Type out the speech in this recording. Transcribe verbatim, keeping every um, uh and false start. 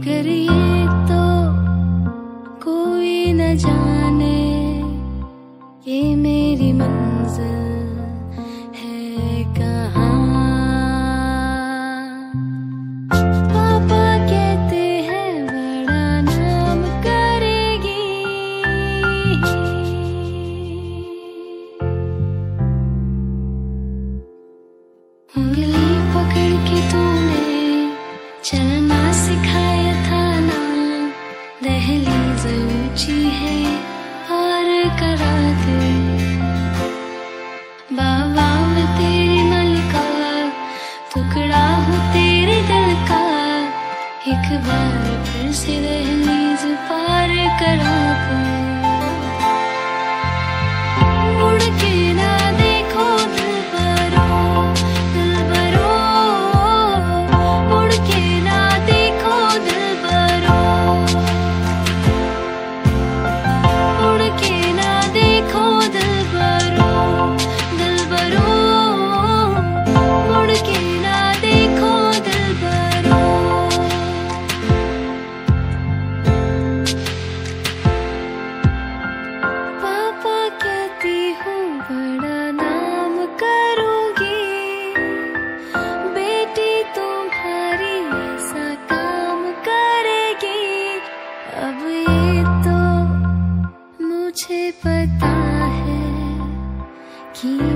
मगर ये तो कोई न जाने ये मेरी मंजिल है कहाँ। पापा कहते हैं बड़ा नाम करेगी, उंगली पकड़ के तूने चलना सिखाया था ना, दहलीज ऊंची है और करा दे। बाबा मैं तेरी मलिका, टुकड़ा हूँ तेरे दिल का, एक बार फिर से दहलीज पार करा दे। मुड़ के ना देखो दिलबरो, दिलबरो, मुड़ के ना देखो दिलबरो, मुड़ के ना देखो दिलबरो, दिलबरो, मुड़ के ना देखो दिलबरो। पापा कहती हूँ बड़ा नाम करूँगी, बेटी तुम्हारी ऐसा काम करेगी। अब ये तो मुझे पता है कि